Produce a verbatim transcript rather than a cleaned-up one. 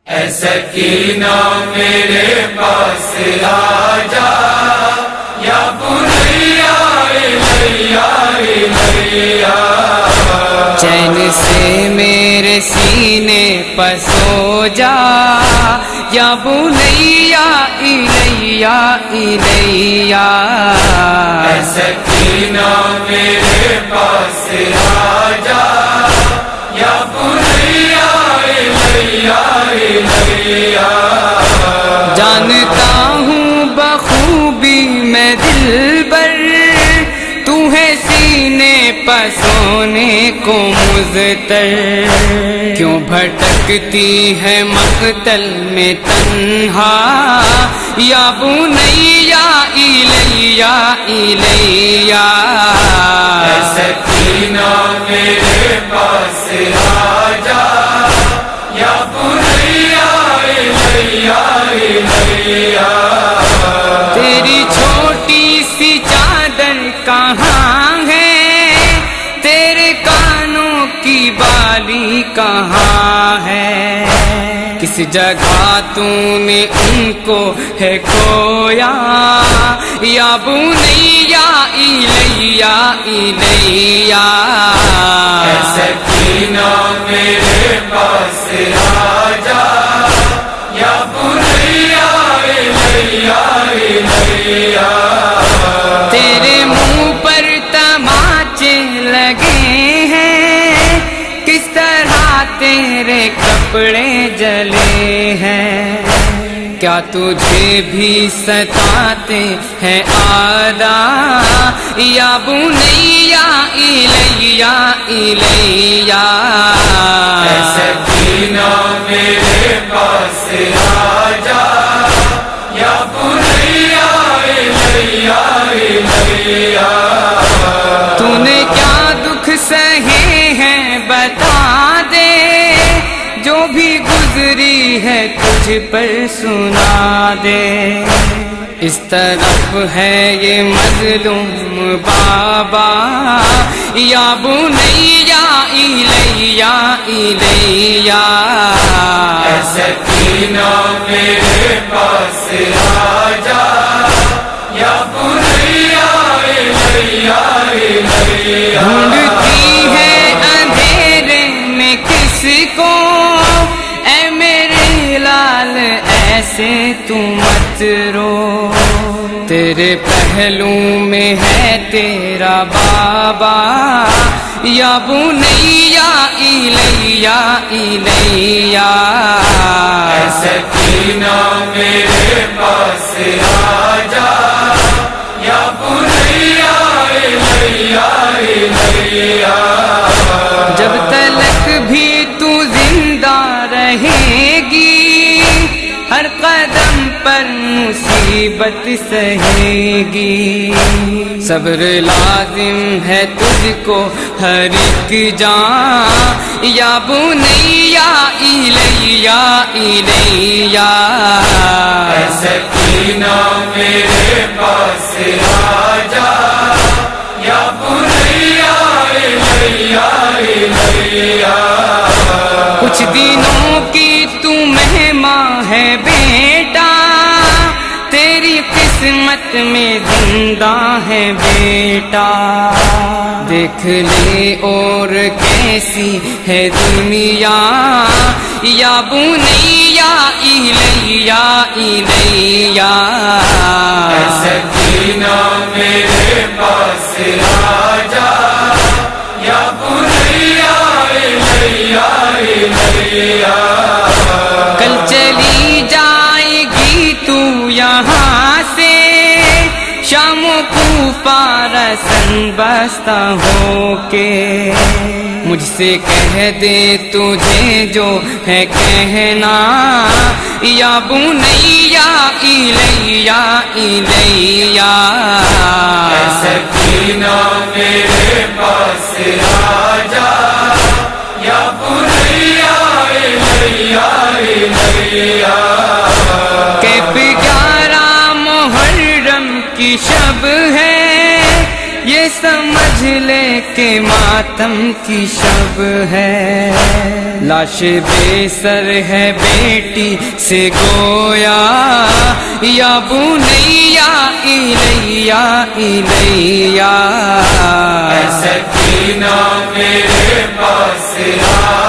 اے سکینہ میرے پاس آ جا یا بنیا الیہ الیہ، چین سے میرے سینے پر سو جا یا بنیا الیہ الیہ، اے سکینہ میرے پاس آ جا یا بنیا الیہ الیہ، جانتا ہوں بخوبی میں دلبر تو ہے سینے پر سونے کو مضطر، کیوں بھٹکتی ہے مقتل میں تنہا یا بنیا الیہ الیہ، اے سکینہ میرے پاس آ جا یا بنیا الیہ الیہ، تیری چھوٹی سی چادر کہاں ہے، تیرے کانوں کی بالی کہاں ہے، کس جگہ تو نے ان کو ہے کھویا یا بنیا الیہ الیہ، اے سکینہ میرے پاس آ جا یا بنیا الیہ الیہ، تیرے منہ پر تماچے لگے ہیں، کس طرح تیرے کپڑے جلے ہیں، کیا تجھے بھی ستاتے ہیں اعداء یا بنیا الیہ الیہ، اے سکینہ میرے پاس آ جا یا بنیا الیہ الیہ، تو نے کیا دکھ سہے ہیں بتا دے، جو بھی گزری ہے تجھ پر سنا دے، اس طرف ہے یہ مظلوم بابا یا بنیا الیہ الیہ، اے سکینہ میرے پاس آ جا یا بنیا الیہ الیہ، ڈھونڈتی ہے اندھیرے میں کس کو، اے میرے لال ایسے تو مت رو، تیرے پہلو میں ہے تیرا بابا یا بنیا الیہ الیہ، اے سکینہ میرے پاس آ جا یا بنیا الیہ الیہ، جب تلک بھی تو زندہ رہے گی، ہر قدم پر مصیبت سہے گی، صبر لازم ہے تجھ کو ہر ایک جان یا بنیا الیہ الیہ، اے سکینہ میرے پاس آ جا یا بنیا الیہ الیہ، کچھ دنوں کی تو مہماں ہے بیٹا، تیری قسمت میں زندہ ہے بیٹا، دیکھ لے اور کیسی ہے دنیا یا بنیا الیہ الیہ، اے سکینہ میرے پاس آ جا یا بنیا الیہ الیہ، کل چلی جائے گی تو یہاں سے، شام کو پارسن بستہ ہو کے، مجھ سے کہہ دے تجھے جو ہے کہنا یا بنیا الیہ الیہ، اے سکینہ میرے پاس آ جا یا بنیا الیہ الیہ، کیف گیارہ محرم کی شب ہے، یہ سمجھ لے کہ ماتم کی شب ہے، لاش بے سر ہے بیٹی سے گویا، یا بنیا الیا الیا، اے سکینہ میرے پاس آ